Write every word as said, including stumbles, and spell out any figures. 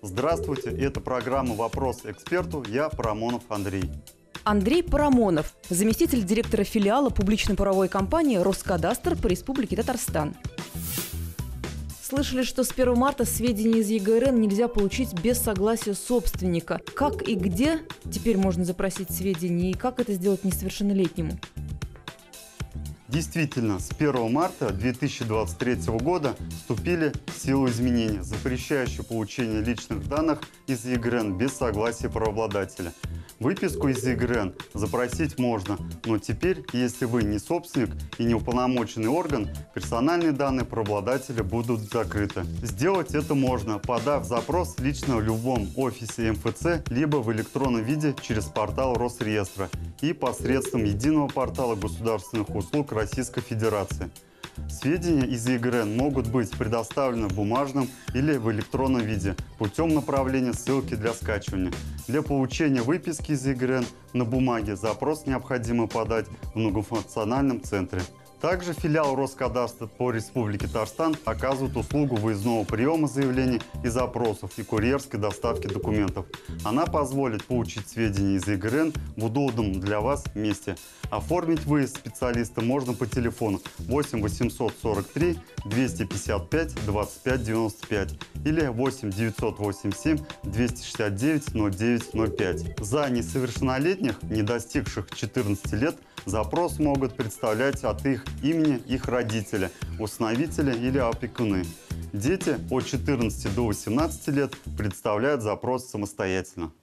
Здравствуйте, это программа «Вопрос эксперту». Я Парамонов Андрей. Андрей Парамонов, заместитель директора филиала публично-правовой компании «Роскадастр» по Республике Татарстан. Слышали, что с первого марта сведения из ЕГРН нельзя получить без согласия собственника. Как и где теперь можно запросить сведения и как это сделать несовершеннолетнему? Действительно, с первого марта две тысячи двадцать третьего года вступили в силу изменения, запрещающие получение личных данных из ЕГРН без согласия правообладателя. Выписку из ЕГРН запросить можно, но теперь, если вы не собственник и не уполномоченный орган, персональные данные правообладателя будут закрыты. Сделать это можно, подав запрос лично в любом офисе эм эф цэ, либо в электронном виде через портал Росреестра и посредством единого портала государственных услуг Российской Федерации. Сведения из ЕГРН могут быть предоставлены в бумажном или в электронном виде путем направления ссылки для скачивания. Для получения выписки из ЕГРН на бумаге запрос необходимо подать в многофункциональном центре. Также филиал Роскадастра по Республике Татарстан оказывает услугу выездного приема заявлений и запросов и курьерской доставки документов. Она позволит получить сведения из ЕГРН в удобном для вас месте. Оформить выезд специалиста можно по телефону восемь восемьсот сорок три двести пятьдесят пять двадцать пять девяносто пять или восемь девятьсот восемьдесят семь двести шестьдесят девять ноль девять ноль пять. За несовершеннолетних, не достигших четырнадцати лет, запрос могут представлять от их имени их родителя, усыновителя или опекуны. Дети от четырнадцати до восемнадцати лет представляют запрос самостоятельно.